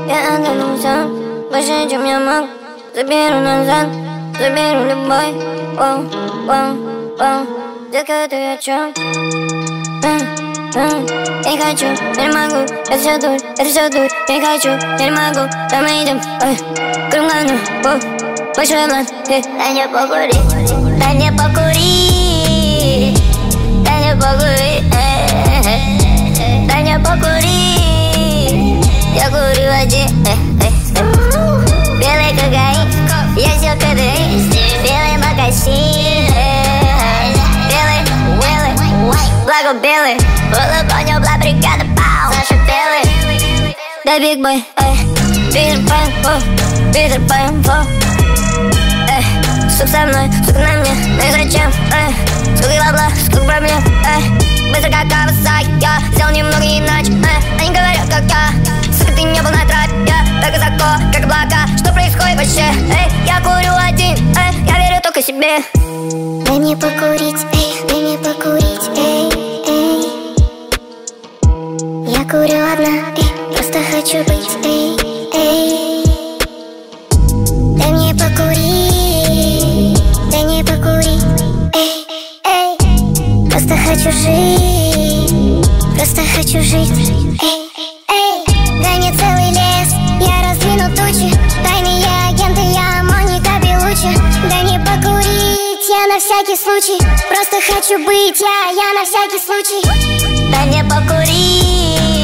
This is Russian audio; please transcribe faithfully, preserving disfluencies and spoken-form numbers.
Я отдаю сам, больше, чем я мог. Заберу назад, заберу любой. Воу, воу, воу. Детка, ты о чем? Я не хочу, я не могу. Это все дурь, это все дурь. Я не хочу, я не могу. Да мы идем, ой, круг главный, воу. Большой план, эй. Дай мне покурить, дай мне покурить. Дай мне покурить, эй, эй. Дай мне покурить. Я курю один, эй, эй, эй. Белый кокаин, я все кадеин. Белый мокасин, белый, белый, благо белый. Было понял, бла, бригада, пау. Саша белый, да биг бой, эй. Питер Пэн, о, Питер Пэн, о. Эй, сук со мной, сук на мне, ну и зачем, эй. Сколько бабла, сколько проблем, эй. Быстро как Кавасаки, я сделал немного иначе, эй. Они говорят, как я, сука, ты не был на трапе. Я так высоко, как облака, что происходит вообще, эй. Я курю один, эй, я верю только себе. Дай мне покурить, эй, дай мне покурить, эй, эй. Я курю одна, эй, просто хочу быть, эй, эй. Дай мне покурить, дай мне покурить, эй, эй. Просто хочу жить, просто хочу жить, эй, эй. Дай мне целый лес, я раздвину тучи. Тайные агенты, я Моника Белуччи. Дай мне покурить, я на всякий случай. Просто хочу быть, я, я на всякий случай. Дай мне покурить.